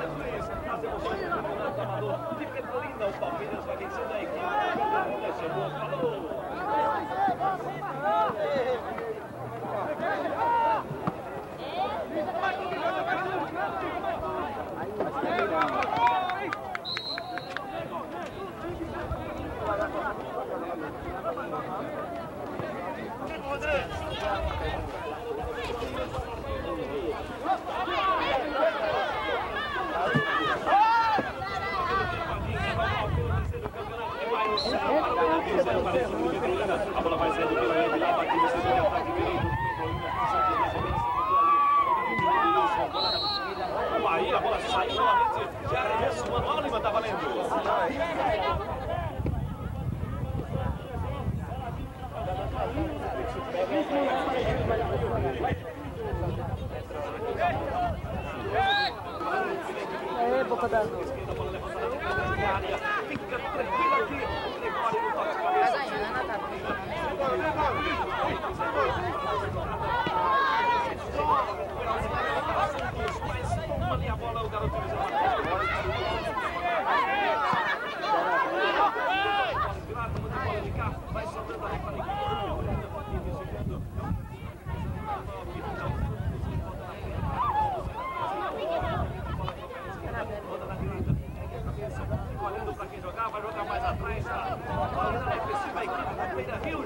As emoções do campeonato amador de Petrolina. O Palmeiras vai vencendo a equipe. Falou! A bola vai saindo pela linha de lá, batendo no setor de ataque direito. O Bahia, a bola saiu novamente. Já arremesso, o Manuel Lima tá valendo. É, boca da... Fica tranquilo aqui. Mas a Ana tá bem. A bola, o garoto vai sobrando ali para olhando para quem jogar, vai jogar mais atrás. Olha a defensiva, a equipe do Beira Rio,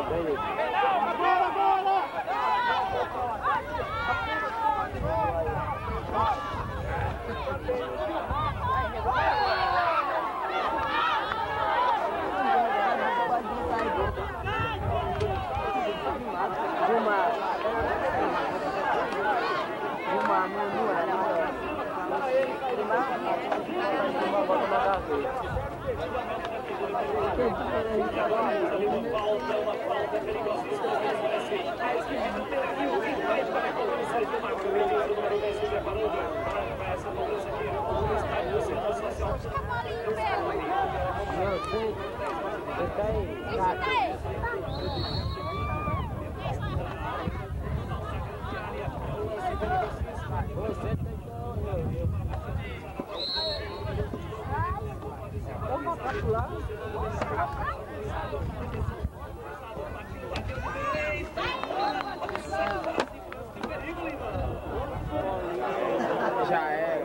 uma falta perigosíssima. Se preparando para essa cobrança aqui no estádio do Centro Social. Já era.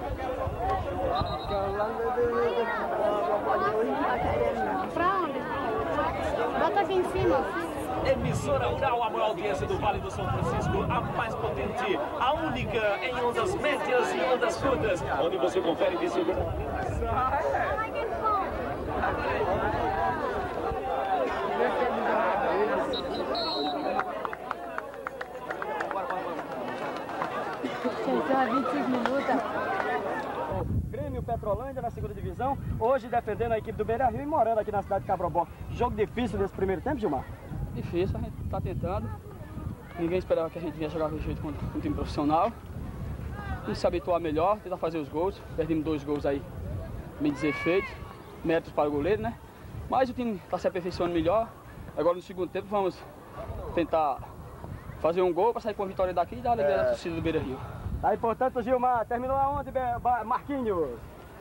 Pra onde? Bota aqui em cima. Emissora Rural, a maior audiência do Vale do São Francisco, a mais potente, a única em ondas médias e ondas curtas, onde você confere de segurança. Há 25 minutos. Grêmio Petrolândia na segunda divisão, hoje defendendo a equipe do Beira Rio e morando aqui na cidade de Cabrobó. Jogo difícil nesse primeiro tempo, Gilmar? Difícil, a gente está tentando. Ninguém esperava que a gente vinha jogar com jeito contra um time profissional. A gente se habituar melhor, tentar fazer os gols. Perdemos 2 gols aí, bem dizer, feitos. Méritos para o goleiro, né? Mas o time está se aperfeiçoando melhor. Agora no segundo tempo vamos tentar fazer um gol para sair com a vitória daqui e dar a alegria da torcida do Beira Rio. Tá importante, Gilmar. Terminou aonde, Marquinhos?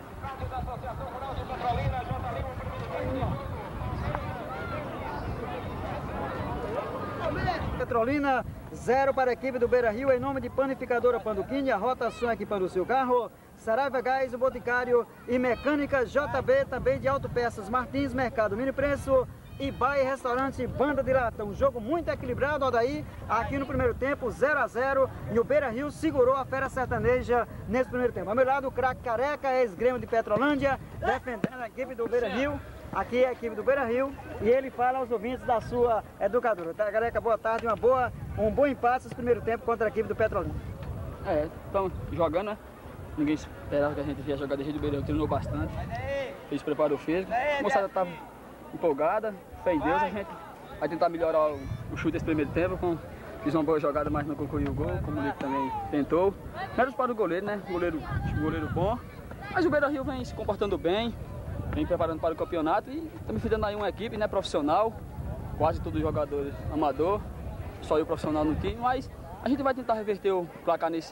Petrolina, 0 para a equipe do Beira Rio, em nome de Panificadora Panduquinha, rotação equipando o seu carro, Saraiva Gás, o Boticário e Mecânica JB, também de Autopeças Martins, Mercado Mini Preço e Bar e Restaurante Banda de Lata. Um jogo muito equilibrado, Odaí, aqui no primeiro tempo, 0 a 0, e o Beira Rio segurou a Fera Sertaneja nesse primeiro tempo. Ao meu lado, o craque Careca, ex-grêmio de Petrolândia, defendendo a equipe do Beira Rio. Aqui é a equipe do Beira Rio e ele fala aos ouvintes da sua educadora. Tá, Careca, boa tarde, um bom empate nesse primeiro tempo contra a equipe do Petrolina. Estamos jogando, né? Ninguém esperava que a gente ia jogar de jeito. Do Beira Rio treinou bastante, fez preparo físico, a moçada estava empolgada, fé em Deus, a gente vai tentar melhorar o chute desse primeiro tempo. Fiz uma boa jogada, mas não concluiu o gol, como ele também tentou. Méritos para o goleiro, né? Goleiro bom, mas o Beira Rio vem se comportando bem, vem preparando para o campeonato e estamos fazendo aí uma equipe, né, profissional, quase todos os jogadores amador, só eu profissional no time, mas a gente vai tentar reverter o placar nesse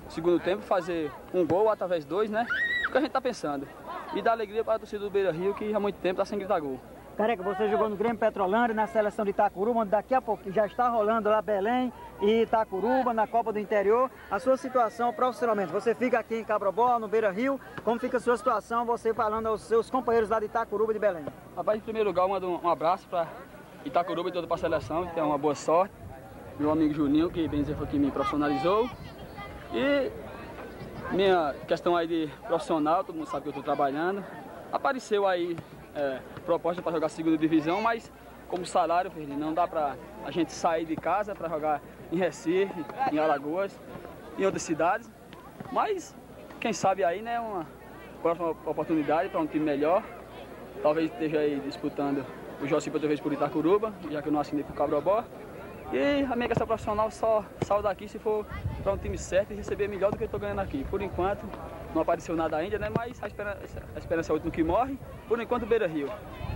segundo tempo, fazer um gol, através de 2, né? O que a gente está pensando. E dar alegria para a torcida do Beira-Rio, que há muito tempo está sem gritar gol. Careca, você jogou no Grêmio Petrolândia, na seleção de Itacuruba, onde daqui a pouco já está rolando lá Belém e Itacuruba, na Copa do Interior. A sua situação profissionalmente, você fica aqui em Cabrobó, no Beira-Rio, como fica a sua situação, você falando aos seus companheiros lá de Itacuruba e de Belém? Rapaz, em primeiro lugar, eu mando um abraço para Itacuruba e toda para a seleção, que tem uma boa sorte. Meu amigo Juninho, que bem dizer foi que me profissionalizou. E minha questão aí de profissional, todo mundo sabe que eu estou trabalhando. Apareceu aí proposta para jogar segunda divisão, mas como salário, não dá para a gente sair de casa para jogar em Recife, em Alagoas, em outras cidades. Mas quem sabe aí, né, uma próxima oportunidade para um time melhor. Talvez esteja aí disputando o Josipa outra vez por Itacuruba, já que eu não assinei por Cabrobó. E a minha questão profissional só saio daqui se for para um time certo e receber melhor do que eu estou ganhando aqui. Por enquanto, não apareceu nada ainda, né? Mas a esperança é o último que morre. Por enquanto, o Beira-Rio.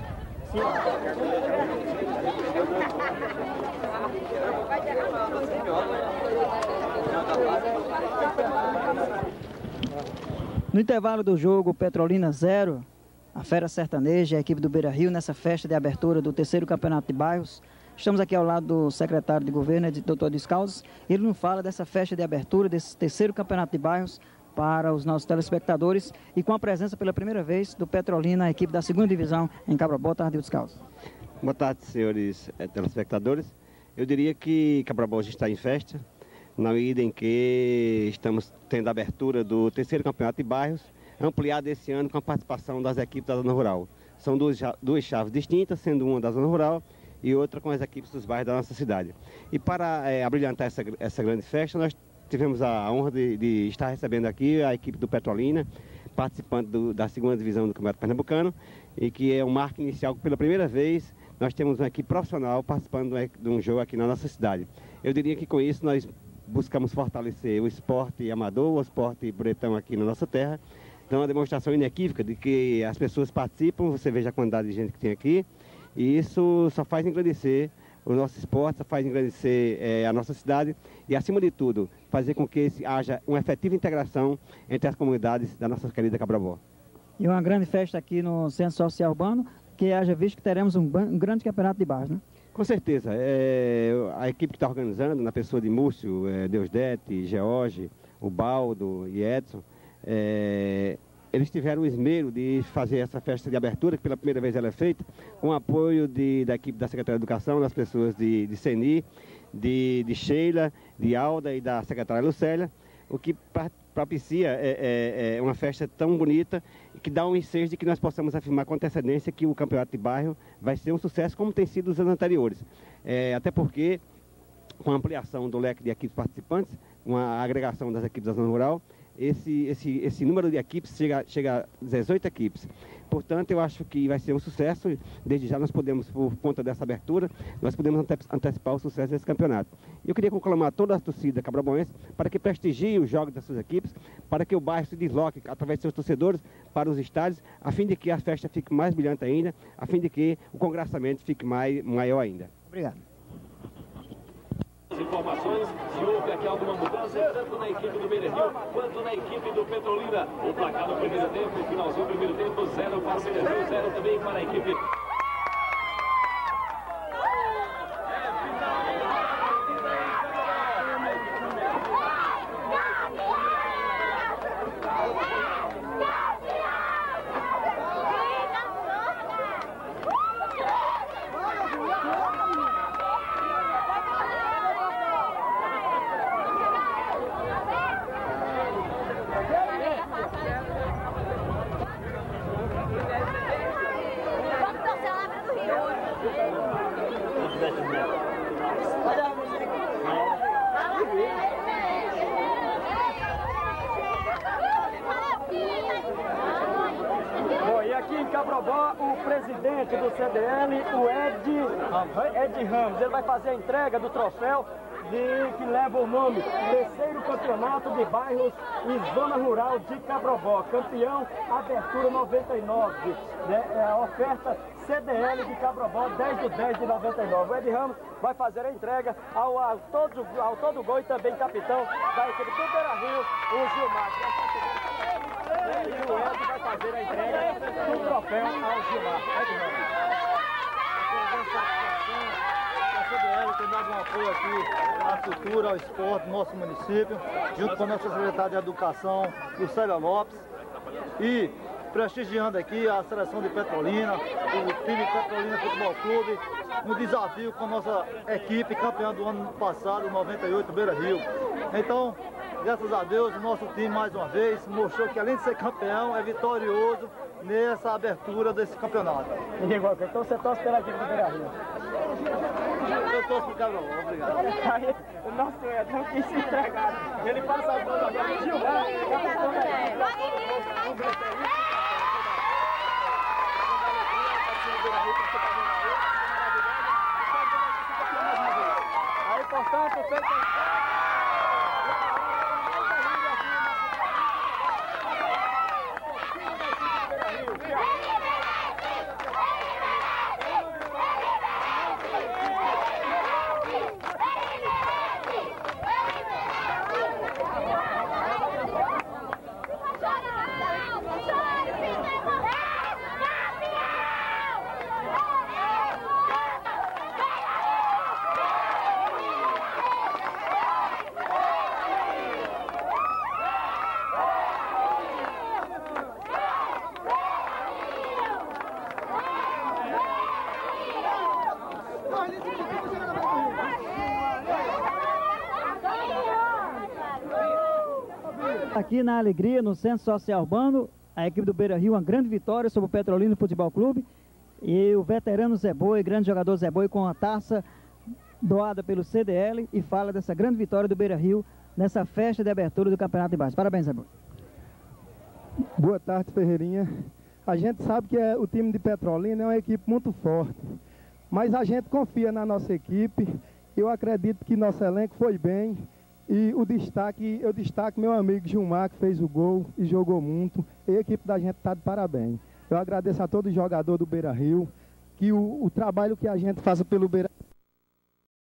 No intervalo do jogo, Petrolina 0, a Fera Sertaneja, a equipe do Beira-Rio, nessa festa de abertura do 3º Campeonato de Bairros. Estamos aqui ao lado do secretário de governo, Dr. Descalzes. Ele nos fala dessa festa de abertura, desse 3º Campeonato de Bairros para os nossos telespectadores e com a presença pela primeira vez do Petrolina, a equipe da 2ª Divisão em Cabrobó. Tarde, Descalzes. Boa tarde, senhores telespectadores. Eu diria que Cabrobó está em festa, na medida em que estamos tendo a abertura do 3º Campeonato de Bairros, ampliado esse ano com a participação das equipes da Zona Rural. São duas chaves distintas, sendo uma da Zona Rural e outra com as equipes dos bairros da nossa cidade. E para abrilhantar essa grande festa, nós tivemos a honra de estar recebendo aqui a equipe do Petrolina, participando da 2ª Divisão do Campeonato Pernambucano, e que é um marco inicial que pela primeira vez nós temos uma equipe profissional participando de um jogo aqui na nossa cidade. Eu diria que com isso nós buscamos fortalecer o esporte amador, o esporte bretão aqui na nossa terra. Então, uma demonstração inequívoca de que as pessoas participam, você veja a quantidade de gente que tem aqui, e isso só faz engrandecer o nosso esporte, só faz engrandecer a nossa cidade e, acima de tudo, fazer com que haja uma efetiva integração entre as comunidades da nossa querida Cabrobó. E uma grande festa aqui no Centro Social Urbano, que haja visto que teremos um grande campeonato de bairros, né? Com certeza. A equipe que está organizando, na pessoa de Múcio, Deusdete, George, o Baldo e Edson, eles tiveram o esmero de fazer essa festa de abertura, que pela primeira vez ela é feita, com o apoio da equipe da Secretaria de Educação, das pessoas de Ceni, de Sheila, de Alda e da secretária Lucélia, o que propicia uma festa tão bonita e que dá um ensejo de que nós possamos afirmar com antecedência que o campeonato de bairro vai ser um sucesso como tem sido os anos anteriores. Até porque, com a ampliação do leque de equipes participantes, uma agregação das equipes da zona rural, esse número de equipes chega a 18 equipes. Portanto, eu acho que vai ser um sucesso. Desde já nós podemos, por conta dessa abertura, nós podemos antecipar o sucesso desse campeonato. E eu queria conclamar toda a torcida cabroboense para que prestigie os jogos das suas equipes, para que o bairro se desloque através de seus torcedores para os estádios, a fim de que a festa fique mais brilhante ainda, a fim de que o congraçamento fique maior ainda. Obrigado. Informações, se houve aqui alguma mudança, tanto na equipe do Beira-Rio quanto na equipe do Petrolina. O placar no primeiro tempo, finalzinho do primeiro tempo, 0 para o Beira-Rio, 0 também para a equipe. Bom, e aqui em Cabrobó, o presidente do CDL, o Ed Ramos, ele vai fazer a entrega do troféu que leva o nome 3º Campeonato de Bairros e Zona Rural de Cabrobó. Campeão, abertura 99, né? A oferta CDL de Cabrobó, 10/10/99. O Ed Ramos vai fazer a entrega ao todo gol e também capitão da equipe do Beira-Rio, o Gilmar. E o Ed vai fazer a entrega do troféu ao Gilmar. Ed Ramos. A CDL tem dado um apoio aqui à cultura, ao esporte do nosso município, junto com a nossa secretária de Educação, Lucélia Lopes, e prestigiando aqui a seleção de Petrolina, o time Petrolina Futebol Clube, no desafio com a nossa equipe campeã do ano passado, 98, Beira-Rio. Então, graças a Deus, o nosso time mais uma vez mostrou que além de ser campeão, é vitorioso nessa abertura desse campeonato. Então você torce pela equipe do Beira-Rio? Eu torço pro Cabrobó, obrigado. Aí, o nosso Ed não quis se entregar. Ele passa a bola agora, Gilmar, capitão da equipe. Aí, portanto, feito... Aqui na Alegria, no Centro Social Urbano, a equipe do Beira-Rio, uma grande vitória sobre o Petrolina Futebol Clube. E o veterano Zé Boi, grande jogador Zé Boi, com a taça doada pelo CDL, e fala dessa grande vitória do Beira-Rio nessa festa de abertura do Campeonato de Base. Parabéns, Zé Boi. Boa tarde, Ferreirinha. A gente sabe que o time de Petrolina é uma equipe muito forte, mas a gente confia na nossa equipe. Eu acredito que nosso elenco foi bem. E eu destaco meu amigo Gilmar, que fez o gol e jogou muito. E a equipe da gente está de parabéns. Eu agradeço a todo jogador do Beira-Rio, que o trabalho que a gente faz pelo Beira-Rio